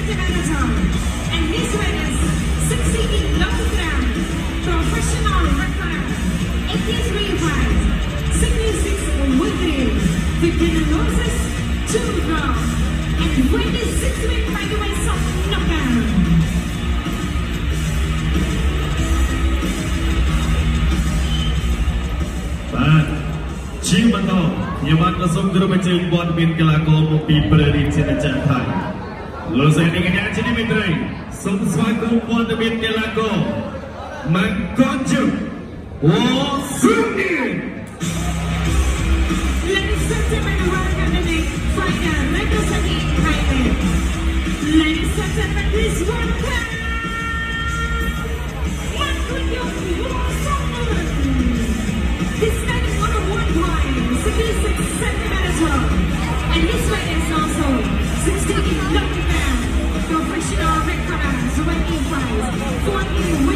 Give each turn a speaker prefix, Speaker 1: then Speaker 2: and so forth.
Speaker 1: centimeters. And his weight is 60 kilograms. Professional record 83 66 weekly. 15 losses, 2 draws. And 26 wins by the way of knockout.
Speaker 2: Chiếm to, nhiều bạn có sống từ bên trên bọn miền Kala có một bị bờ đi trên chân thải. Lô giải đi ngay trên bên đây, sống xoay cùng bọn miền Kala có, mang con chữ, ô sương đi.
Speaker 1: Ladies and gentlemen, welcome to the fighter representing Thailand. Ladies and gentlemen, please welcome. He's standing on a 1.66 centimeters long, and his weight is also 60 kilograms. Professional record, 25, 40